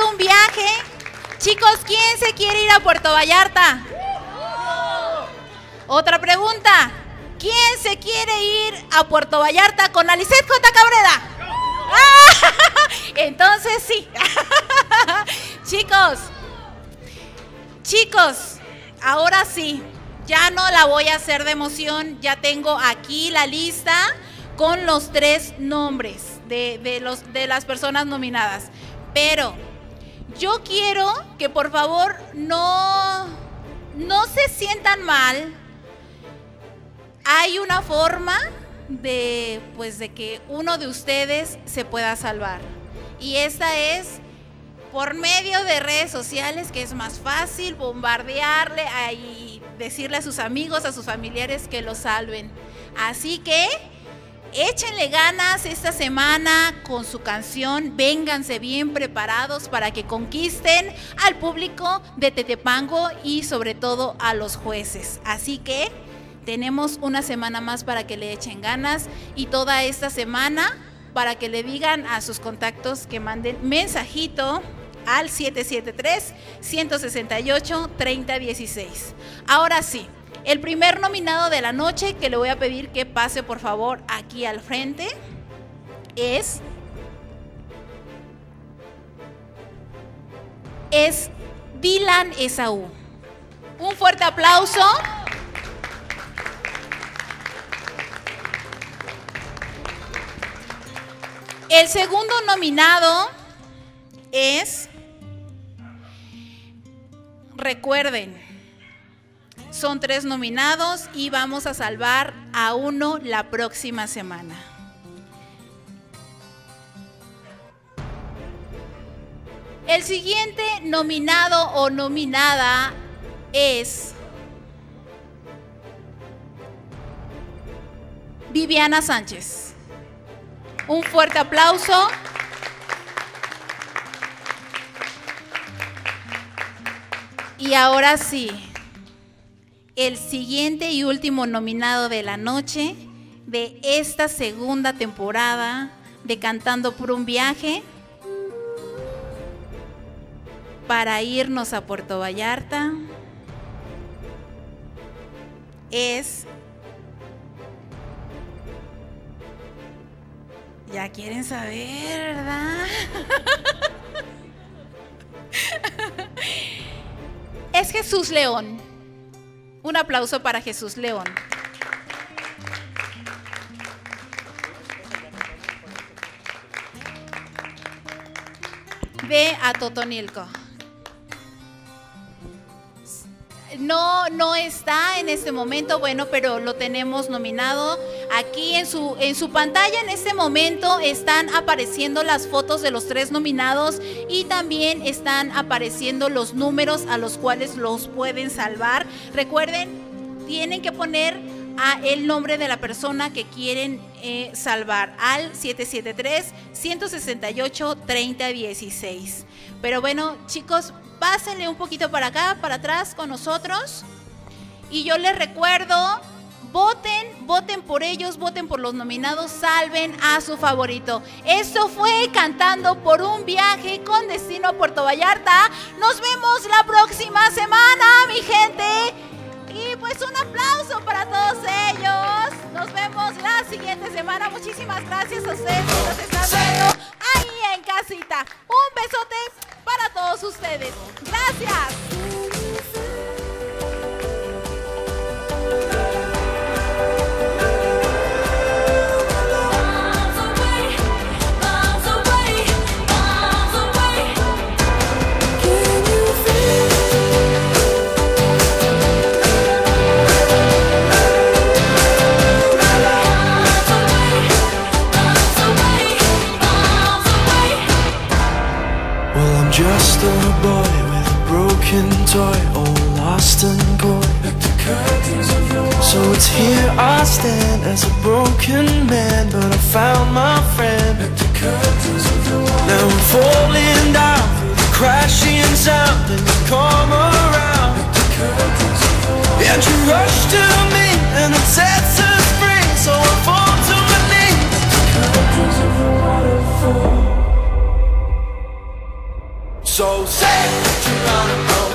un viaje. Chicos, ¿quién se quiere ir a Puerto Vallarta? Otra pregunta. ¿Quién se quiere ir a Puerto Vallarta con Alicet J. Cabrera? Entonces sí. Chicos, ahora sí, ya no la voy a hacer de emoción, ya tengo aquí la lista con los 3 nombres de las personas nominadas. Pero yo quiero que por favor no se sientan mal. Hay una forma de que uno de ustedes se pueda salvar. Y esta es por medio de redes sociales, que es más fácil bombardearle y decirle a sus amigos, a sus familiares que lo salven. Así que échenle ganas esta semana con su canción, vénganse bien preparados para que conquisten al público de Tetepango y sobre todo a los jueces. Así que tenemos una semana más para que le echen ganas y toda esta semana para que le digan a sus contactos que manden mensajito al 773-168-3016. Ahora sí, el primer nominado de la noche que le voy a pedir que pase por favor aquí al frente es Dylan Esaú. Un fuerte aplauso. El segundo nominado es, recuerden, son 3 nominados y vamos a salvar a uno la próxima semana. El siguiente nominado o nominada es Viviana Sánchez. Un fuerte aplauso. Y ahora sí, el siguiente y último nominado de la noche de esta segunda temporada de Cantando por un Viaje para irnos a Puerto Vallarta es... Ya quieren saber, ¿verdad? Es Jesús León. Un aplauso para Jesús León. De Atotonilco. No está en este momento, bueno, pero lo tenemos nominado. Aquí en su pantalla en este momento están apareciendo las fotos de los 3 nominados y también están apareciendo los números a los cuales los pueden salvar. Recuerden, tienen que poner el nombre de la persona que quieren salvar al 773-168-3016. Pero bueno, chicos, pásenle un poquito para acá, para atrás con nosotros. Y yo les recuerdo, voten por ellos, voten por los nominados, salven a su favorito. Esto fue Cantando por un Viaje con destino a Puerto Vallarta. Nos vemos la próxima semana, mi gente. Y pues un aplauso para todos ellos. Nos vemos la siguiente semana. Muchísimas gracias a ustedes que nos están viendo ahí en casita. Un besote para todos ustedes. Gracias. Just a boy with a broken toy, all lost and coy. So it's here I stand as a broken man, but I found my friend. Now I'm falling down through the crashing sound, and you come around, and you rush to me, and it sets us free. So I fall to my knees. So say what you're gonna go